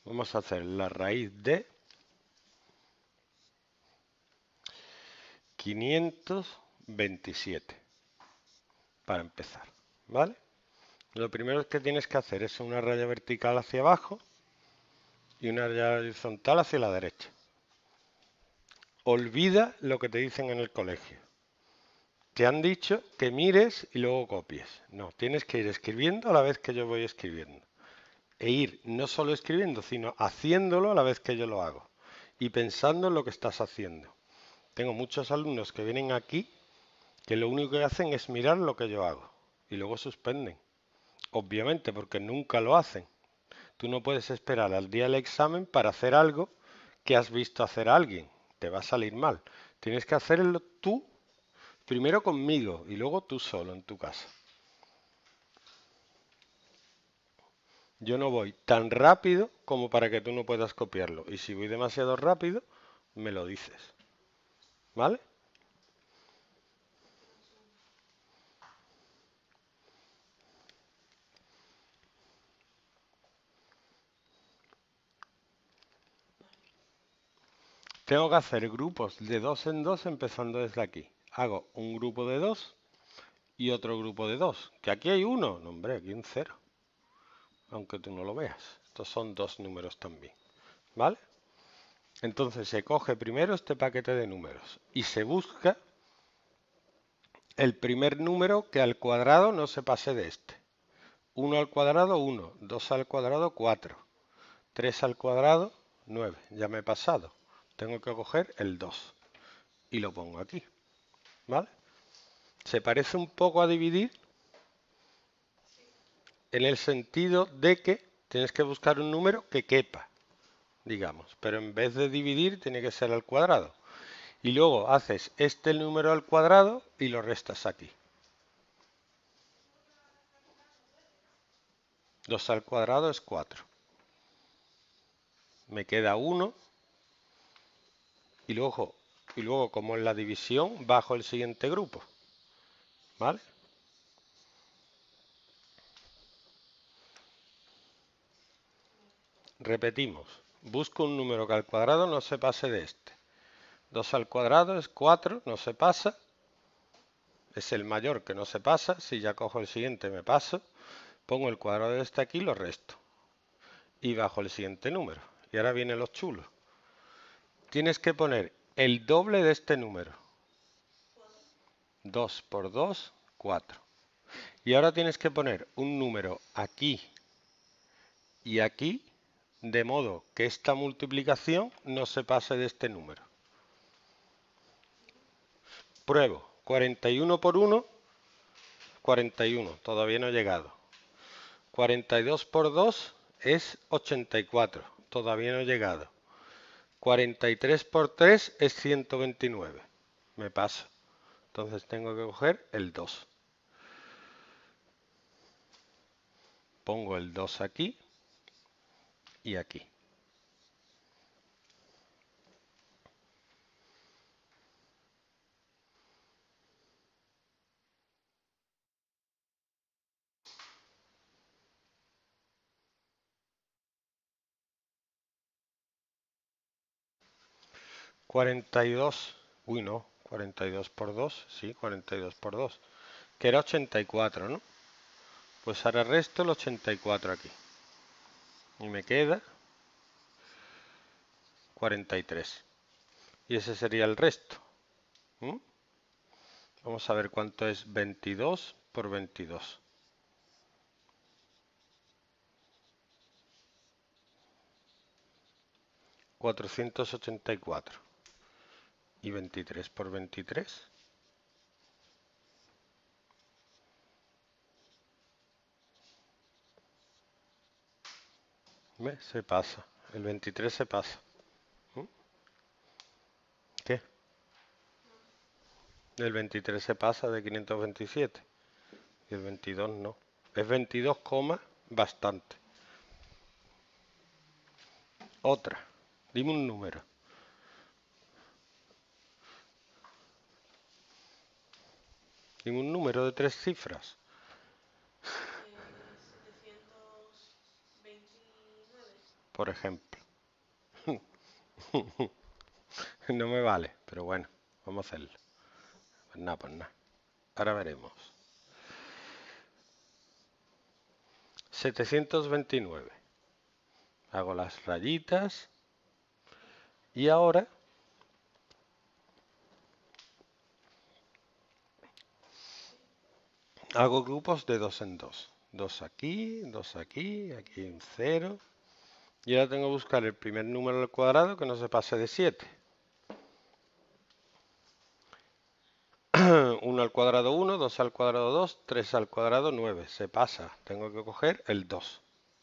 Vamos a hacer la raíz de 527 para empezar, ¿vale? Lo primero que tienes que hacer es una raya vertical hacia abajo y una raya horizontal hacia la derecha. Olvida lo que te dicen en el colegio. Te han dicho que mires y luego copies. No, tienes que ir escribiendo a la vez que yo voy escribiendo. E ir no solo escribiendo, sino haciéndolo a la vez que yo lo hago. Y pensando en lo que estás haciendo. Tengo muchos alumnos que vienen aquí que lo único que hacen es mirar lo que yo hago. Y luego suspenden. Obviamente, porque nunca lo hacen. Tú no puedes esperar al día del examen para hacer algo que has visto hacer a alguien. Te va a salir mal. Tienes que hacerlo tú, primero conmigo y luego tú solo en tu casa. Yo no voy tan rápido como para que tú no puedas copiarlo. Y si voy demasiado rápido, me lo dices. ¿Vale? Tengo que hacer grupos de 2 en 2 empezando desde aquí. Hago un grupo de 2 y otro grupo de 2. Que aquí hay uno. No, hombre, aquí un 0. Aunque tú no lo veas. Estos son dos números también. ¿Vale? Entonces se coge primero este paquete de números y se busca el primer número que al cuadrado no se pase de este. 1 al cuadrado 1, 2 al cuadrado 4, 3 al cuadrado 9. Ya me he pasado. Tengo que coger el 2 y lo pongo aquí. ¿Vale? Se parece un poco a dividir en el sentido de que tienes que buscar un número que quepa, digamos, pero en vez de dividir tiene que ser al cuadrado. Y luego haces este número al cuadrado y lo restas aquí. 2 al cuadrado es 4. Me queda 1 y luego como en la división bajo el siguiente grupo. ¿Vale? Repetimos. Busco un número que al cuadrado no se pase de este. 2 al cuadrado es 4, no se pasa. Es el mayor que no se pasa. Si ya cojo el siguiente me paso. Pongo el cuadrado de este aquí y lo resto. Y bajo el siguiente número. Y ahora vienen los chulos. Tienes que poner el doble de este número. 2 por 2, 4. Y ahora tienes que poner un número aquí y aquí, de modo que esta multiplicación no se pase de este número. Pruebo. 41 por 1, 41. Todavía no he llegado. 42 por 2 es 84. Todavía no he llegado. 43 por 3 es 129. Me paso. Entonces tengo que coger el 2. Pongo el 2 aquí y aquí. Uy, no, 42 por 2, sí, 42 por 2, que era 84, ¿no? Pues ahora resto el 84 aquí. Y me queda 43. Y ese sería el resto. ¿Mm? Vamos a ver cuánto es 22 por 22. 484. Y 23 por 23. ¿Ves? Se pasa. El 23 se pasa. ¿Mm? ¿Qué? El 23 se pasa de 527. Y el 22 no. Es 22, bastante. Otra. Dime un número. Dime un número de 3 cifras. 729. por ejemplo. No me vale, pero bueno, vamos a hacerlo. Pues nada, pues nada. Ahora veremos. 729. Hago las rayitas. Y ahora hago grupos de 2 en 2. 2 aquí, 2 aquí, aquí un 0. Y ahora tengo que buscar el primer número al cuadrado que no se pase de 7. 1 al cuadrado 1, 2 al cuadrado 2, 3 al cuadrado 9. Se pasa. Tengo que coger el 2.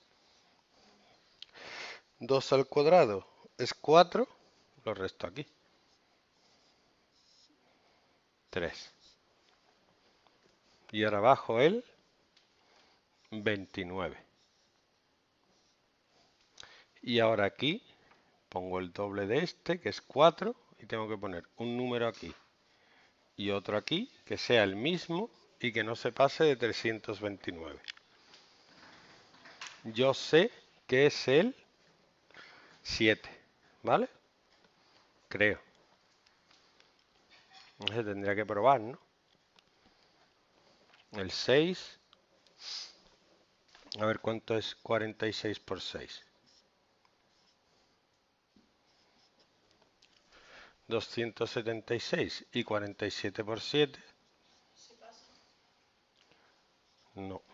2 al cuadrado es 4. Lo resto aquí. 3. Y ahora bajo el 29. Y ahora aquí pongo el doble de este, que es 4. Y tengo que poner un número aquí y otro aquí, que sea el mismo y que no se pase de 329. Yo sé que es el 7, ¿vale? Creo. No sé, tendría que probar, ¿no? El 6. A ver cuánto es 46 por 6. 276. Y 47 por 7. No.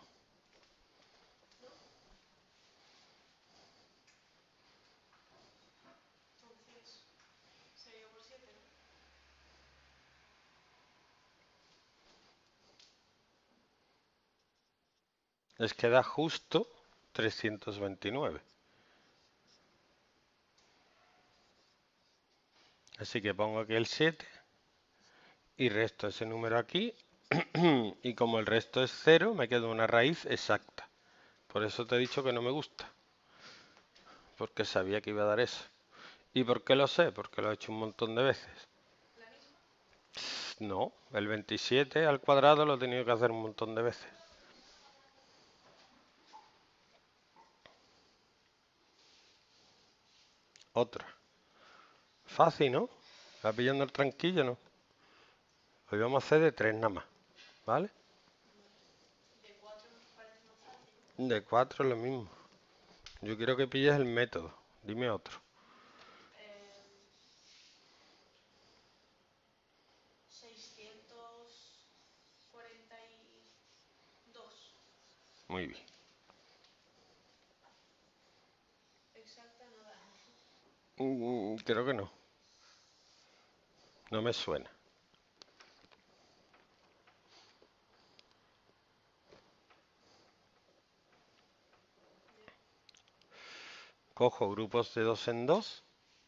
Es que da justo 329. Así que pongo aquí el 7 y resto ese número aquí. Y como el resto es 0, me queda una raíz exacta. Por eso te he dicho que no me gusta. Porque sabía que iba a dar eso. ¿Y por qué lo sé? Porque lo he hecho un montón de veces. No, el 27 al cuadrado lo he tenido que hacer un montón de veces. Otra. Fácil, ¿no? ¿Va pillando el tranquillo, no? Hoy vamos a hacer de 3 nada más, ¿vale? De 4 es lo mismo. Yo quiero que pilles el método. Dime otro. 642. Muy bien. Exacta no da. Creo que no. No me suena. Cojo grupos de 2 en 2.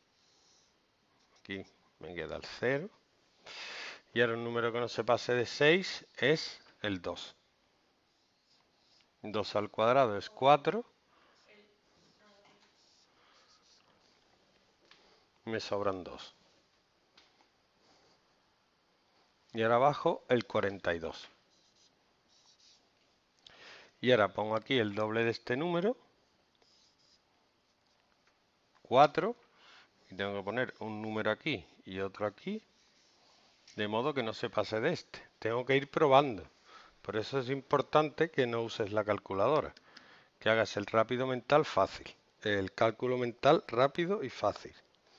Aquí me queda el 0. Y ahora un número que no se pase de 6 es el 2. 2 al cuadrado es 4. Me sobran 2. Y ahora abajo el 42. Y ahora pongo aquí el doble de este número, 4, y tengo que poner un número aquí y otro aquí, de modo que no se pase de este. Tengo que ir probando. Por eso es importante que no uses la calculadora, que hagas el rápido mental fácil, el cálculo mental rápido y fácil.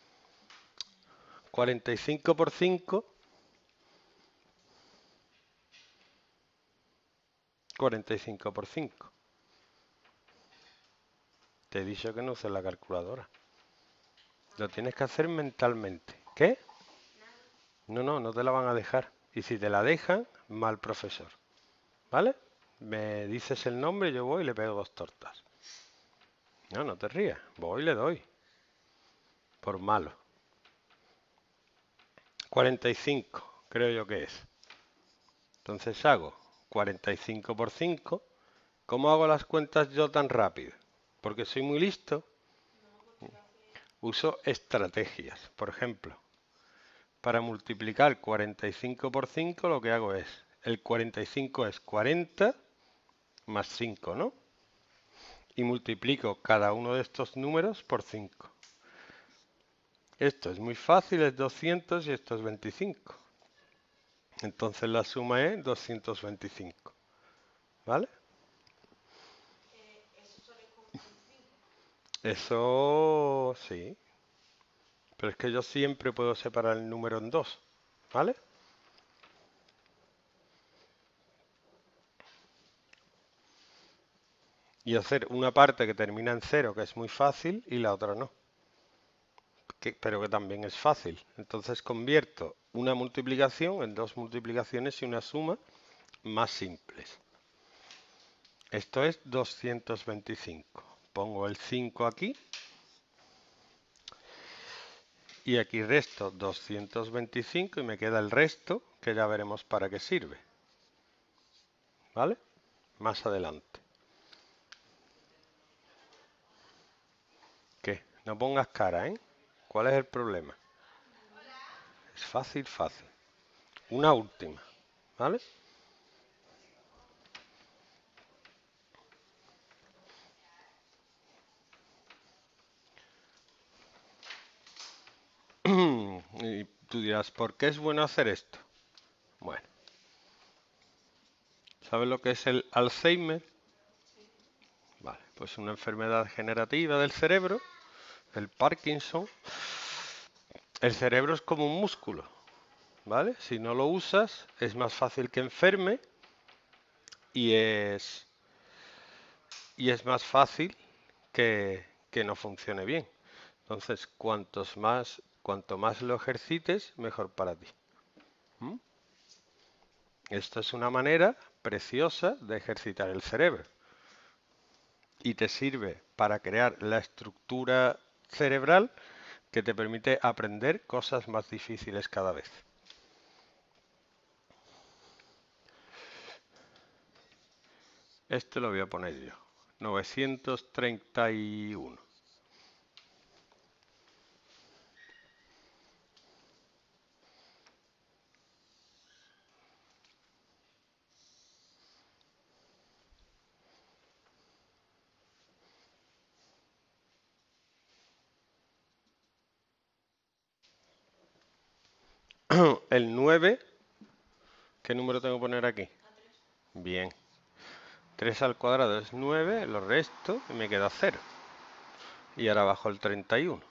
45 por 5, 45 por 5. Te he dicho que no uses la calculadora. Lo tienes que hacer mentalmente. ¿Qué? No, no, no te la van a dejar. Y si te la dejan, mal profesor. ¿Vale? Me dices el nombre, yo voy y le pego 2 tortas. No, no te rías. Voy y le doy. Por malo. 45, creo yo que es. Entonces hago 45 por 5. ¿Cómo hago las cuentas yo tan rápido? Porque soy muy listo. Uso estrategias. Por ejemplo, para multiplicar 45 por 5 lo que hago es, el 45 es 40 más 5, ¿no? y multiplico cada uno de estos números por 5. Esto es muy fácil, es 200 y esto es 25. Entonces la suma es 225. ¿Vale? Eso solo es con 25. Eso sí. Pero es que yo siempre puedo separar el número en dos. ¿Vale? Y hacer una parte que termina en 0, que es muy fácil, y la otra no. Pero que también es fácil. Entonces convierto una multiplicación en dos multiplicaciones y una suma más simples. Esto es 225. Pongo el 5 aquí. Y aquí resto 225 y me queda el resto, que ya veremos para qué sirve. ¿Vale? Más adelante. ¿Qué? No pongas cara, ¿eh? ¿Cuál es el problema? Es fácil, fácil. Una última. ¿Vale? Y tú dirás, ¿por qué es bueno hacer esto? Bueno, ¿sabes lo que es el Alzheimer? Vale, pues una enfermedad degenerativa del cerebro, el Parkinson. El cerebro es como un músculo, ¿vale? Si no lo usas, es más fácil que enferme y es más fácil que no funcione bien. Entonces, cuanto más lo ejercites, mejor para ti. ¿Mm? Esto es una manera preciosa de ejercitar el cerebro y te sirve para crear la estructura cerebral que te permite aprender cosas más difíciles cada vez. Este lo voy a poner yo. 931. El 9, ¿qué número tengo que poner aquí? Bien. 3 al cuadrado es 9, lo resto y me queda 0. Y ahora bajo el 31.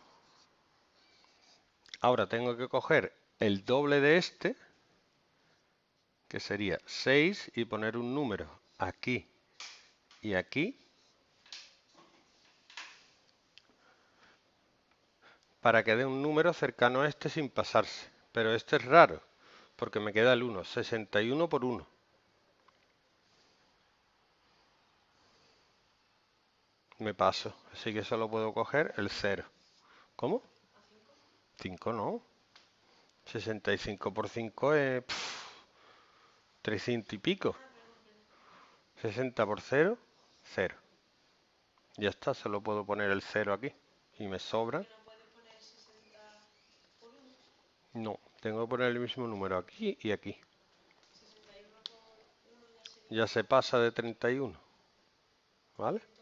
Ahora tengo que coger el doble de este, que sería 6, y poner un número aquí y aquí, para que dé un número cercano a este sin pasarse. Pero este es raro, porque me queda el 1, 61 por 1. Me paso, así que solo puedo coger el 0. ¿Cómo? 5 no. 65 por 5 es 300 y pico. 60 por 0, 0. Ya está, solo puedo poner el 0 aquí. Y me sobra. ¿Que no puedes poner 60 por 1? No, tengo que poner el mismo número aquí y aquí. 61 por 1 ya sería. Ya se pasa de 31. ¿Vale?